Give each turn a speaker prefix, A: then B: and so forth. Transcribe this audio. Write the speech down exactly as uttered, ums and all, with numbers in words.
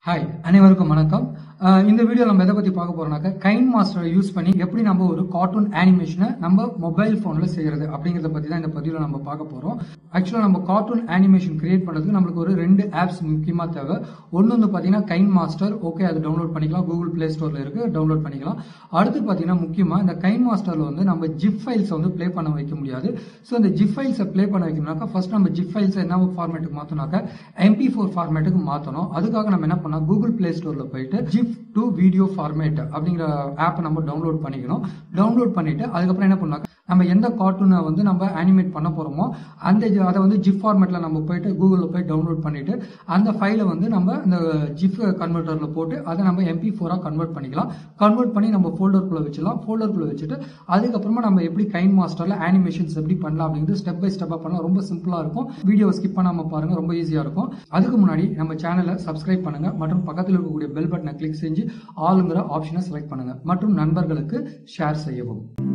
A: Hi, அனைவருக்கும் வணக்கம். இந்த வீடியோ நம்ம எதை பத்தி பார்க்க போறோம்னாக்க Kinemaster யூஸ் பண்ணி எப்படி நம்ம ஒரு கார்ட்டூன் அனிமேஷனை நம்ம மொபைல் போன்ல செய்யறது அப்படிங்கறத பத்தி தான் இந்த பதிவுல நம்ம பார்க்க போறோம். ஆக்சுவலா நம்ம கார்ட்டூன் அனிமேஷன் கிரியேட் பண்றதுக்கு நமக்கு ஒரு ரெண்டு ஆப்ஸ் முக்கியமா தேவை. ஒன்னு வந்து பாத்தீங்கன்னா Kinemaster, ஓகே அது டவுன்லோட் பண்ணிக்கலாம், கூகுள் பிளே ஸ்டோர்ல இருக்கு, டவுன்லோட் பண்ணிக்கலாம். அடுத்து பாத்தீங்கன்னா முக்கியமா இந்த Kinemasterல வந்து நம்ம ஜிப் ஃபைல்ஸ் வந்து ப்ளே பண்ண வைக்க முடியாது. சோ இந்த ஜிப் ஃபைல்ஸை ப்ளே பண்ண வைக்கணும்னாக்க ஃபர்ஸ்ட் நம்ம ஜிப் ஃபைல்ஸ் என்ன ஃபார்மேட்டுக்கு மாத்தணும்னாக்க எம் பி ஃபோர் ஃபார்மேட்டுக்கு மாத்தணும். அதுக்காக நம்ம என்ன பண்ணா கூகுள் பிளே ஸ்டோர்ல போயிட்டு ஜிப் டு வீடியோ ஃபார்மேட் அப்படிங்கிற ஆப் நம்ம டவுன்லோட் பண்ணிக்கணும். டவுன்லோட் பண்ணிட்டு அதுக்கப்புறம் என்ன பண்ணாக்க நம்ம எந்த கார்ட்டூனை வந்து நம்ம அனிமேட் பண்ண போறோமோ அந்த அதை வந்து ஜிப் ஃபார்மேட்ல நம்ம போயிட்டு கூகுள்ல போய் டவுன்லோட் பண்ணிட்டு அந்த ஃபைலை வந்து நம்ம இந்த ஜிப் கன்வெர்ட்டர்ல போட்டு அதை நம்ம எம் பி ஃபோரா கன்வெர்ட் பண்ணிக்கலாம். கன்வெர்ட் பண்ணி நம்ம ஃபோல்டருக்குள்ள வச்சிடலாம். ஃபோல்டருக்குள்ள வச்சுட்டு அதுக்கப்புறமா நம்ம எப்படி Kinemasterல அனிமேஷன்ஸ் எப்படி பண்ணலாம் அப்படிங்கிறது ஸ்டெப் பை ஸ்டெப்பா பண்ணலாம். ரொம்ப சிம்பிளா இருக்கும். வீடியோ ஸ்கிப் பண்ணாம பாருங்க, ரொம்ப ஈஸியா இருக்கும். அதுக்கு முன்னாடி நம்ம சேனலை சப்ஸ்கிரைப் பண்ணுங்க மற்றும் பக்கத்தில் இருக்கக்கூடிய பெல் பட்டனை கிளிக் செஞ்சு ஆளுங்கிற ஆப்ஷனை செலக்ட் பண்ணுங்க மற்றும் நண்பர்களுக்கு ஷேர் செய்யவும்.